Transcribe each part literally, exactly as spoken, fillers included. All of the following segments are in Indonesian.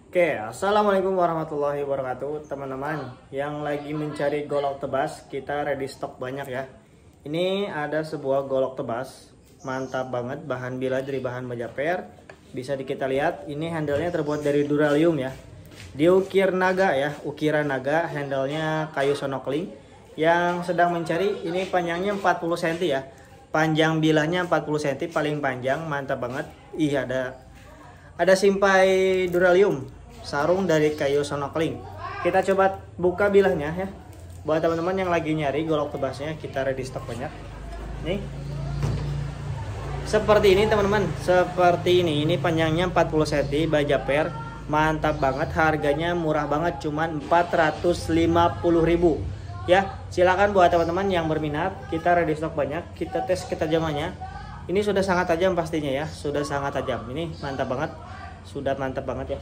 Oke, assalamualaikum warahmatullahi wabarakatuh, teman-teman yang lagi mencari golok tebas. Kita ready stock banyak ya. Ini ada sebuah golok tebas, mantap banget, bahan bila dari bahan baja per. Bisa kita lihat, ini handle-nya terbuat dari duralium ya. Diukir naga ya, ukiran naga, handle-nya kayu sonokling. Yang sedang mencari, ini panjangnya empat puluh sentimeter ya. Panjang bilahnya empat puluh sentimeter, paling panjang, mantap banget. Ih, ada ada simpai duralium. Sarung dari kayu sonokling. Kita coba buka bilahnya ya. Buat teman-teman yang lagi nyari golok tebasnya, kita ready stock banyak. Nih. Seperti ini teman-teman, seperti ini. Ini panjangnya empat puluh sentimeter, baja per. Mantap banget, harganya murah banget, cuman empat ratus lima puluh ribu. Ya, silakan buat teman-teman yang berminat, kita ready stock banyak. Kita tes ketajamannya. Ini sudah sangat tajam pastinya ya, sudah sangat tajam. Ini mantap banget. Sudah mantap banget ya.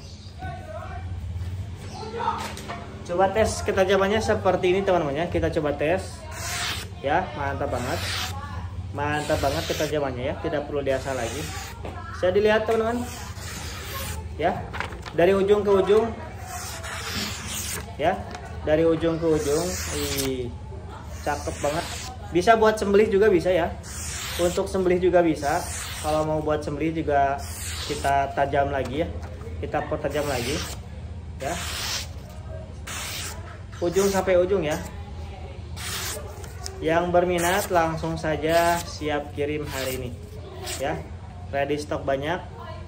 Coba tes ketajamannya seperti ini teman-teman ya. Kita coba tes ya, mantap banget, mantap banget ketajamannya ya, tidak perlu diasah lagi. Bisa dilihat teman-teman ya, dari ujung ke ujung ya, dari ujung ke ujung. Ih, cakep banget. Bisa buat sembelih juga bisa ya, untuk sembelih juga bisa. Kalau mau buat sembelih juga kita tajam lagi ya, kita pertajam lagi ya, ujung sampai ujung ya. Yang berminat langsung saja siap kirim hari ini ya. Ready stock banyak.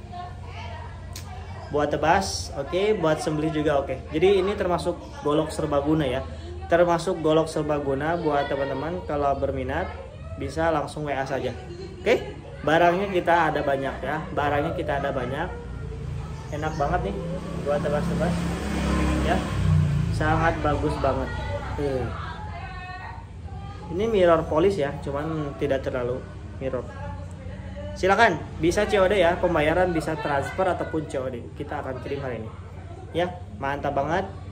Buat tebas oke, okay. Buat sembelih juga oke, okay. Jadi ini termasuk golok serbaguna ya, termasuk golok serbaguna. Buat teman-teman kalau berminat bisa langsung W A saja. Oke, okay? Barangnya kita ada banyak ya, barangnya kita ada banyak. Enak banget nih buat tebas-tebas ya, sangat bagus banget. Tuh. Ini mirror polish ya, cuman tidak terlalu mirror. Silakan, bisa C O D ya, pembayaran bisa transfer ataupun C O D. Kita akan kirim hari ini. Ya, mantap banget.